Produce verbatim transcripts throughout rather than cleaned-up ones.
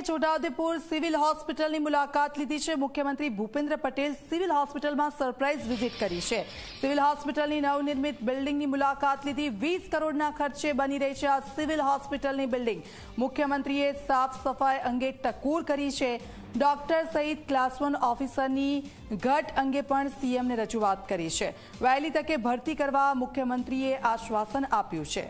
Chhota Udepur civil હોસ્પિટલની મુલાકાત લીધી છે। મુખ્યમંત્રી ભૂપેન્દ્ર પટેલ સિવિલ હોસ્પિટલમાં સરપ્રાઇઝ વિઝિટ કરી છે। સિવિલ હોસ્પિટલની નવનિર્મિત બિલ્ડિંગની મુલાકાત લીધી। વીસ કરોડના ખર્ચે બની રહી છે આ સિવિલ હોસ્પિટલની બિલ્ડિંગ। મુખ્યમંત્રીએ સાફ સફાઈ અંગે ટકોર કરી છે। ડોક્ટર સહિત ક્લાસ વન ઓફિસરની ઘટ અંગે પણ સીએમને રજૂઆત કરી છે। વહેલી તકે ભરતી કરવા મુખ્યમંત્રીએ આશ્વાસન આપ્યું છે।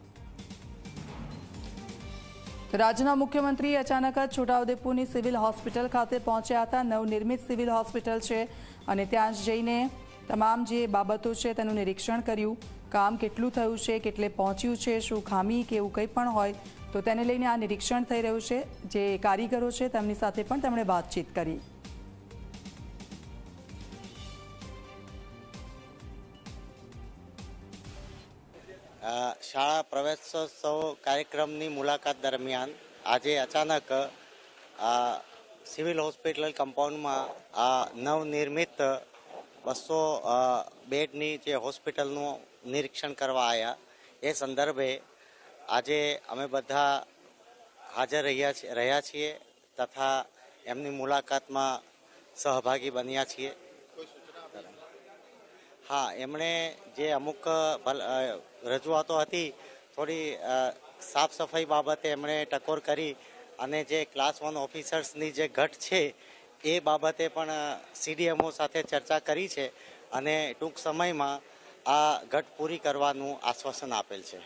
રાજ્યના મુખ્યમંત્રી અચાનક જ છોટાઉદેપુરની સિવિલ હોસ્પિટલ ખાતે પહોંચ્યા હતા। નવનિર્મિત સિવિલ હોસ્પિટલ છે અને ત્યાં જઈને તમામ જે બાબતો છે તેનું નિરીક્ષણ કર્યું। કામ કેટલું થયું છે, કેટલે પહોંચ્યું છે, શું ખામી કે એવું કંઈ પણ હોય તો તેને લઈને આ નિરીક્ષણ થઈ રહ્યું છે। જે કારીગરો છે તેમની સાથે પણ તેમણે વાતચીત કરી। શાળા પ્રવેશોત્સવ કાર્યક્રમની મુલાકાત દરમિયાન આજે અચાનક સિવિલ હોસ્પિટલ કમ્પાઉન્ડમાં આ નવનિર્મિત બસો બેડની જે હોસ્પિટલનું નિરીક્ષણ કરવા આવ્યા। એ સંદર્ભે આજે અમે બધા હાજર રહ્યા રહ્યા છીએ તથા એમની મુલાકાતમાં સહભાગી બન્યા છીએ। હા, એમણે જે અમુક રજૂઆતો હતી થોડી સાફ સફાઈ બાબતે એમણે ટકોર કરી અને જે ક્લાસ વન ઓફિસર્સની જે ઘટ છે એ બાબતે પણ સીડીએમઓ સાથે ચર્ચા કરી છે અને ટૂંક સમયમાં આ ઘટ પૂરી કરવાનું આશ્વાસન આપેલ છે।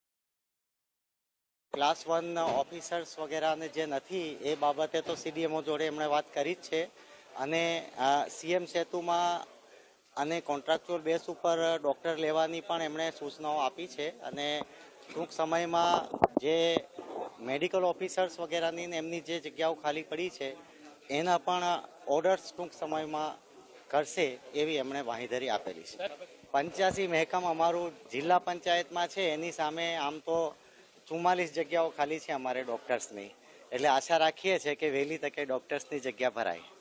ક્લાસ વન ઓફિસર્સ વગેરેને જે નથી એ બાબતે તો સીડીએમઓ જોડે એમણે વાત કરી જ છે અને સીએમ સેતુમાં અને કોન્ટ્રાક્ચ્યુઅલ બેઝ ઉપર ડૉક્ટર લેવાની પણ એમણે સૂચનાઓ આપી છે અને ટૂંક સમયમાં જે મેડિકલ ઓફિસર્સ વગેરેની એમની જે જગ્યાઓ ખાલી પડી છે એના પણ ઓર્ડર્સ ટૂંક સમયમાં કરશે એવી એમણે બાંહેધરી આપેલી છે। પંચ્યાસી મહેકમ અમારું જિલ્લા પંચાયતમાં છે, એની સામે આમ તો ચુમ્માલીસ જગ્યાઓ ખાલી છે અમારે ડૉક્ટર્સની, એટલે આશા રાખીએ છીએ કે વહેલી તકે ડૉક્ટર્સની જગ્યા ભરાય।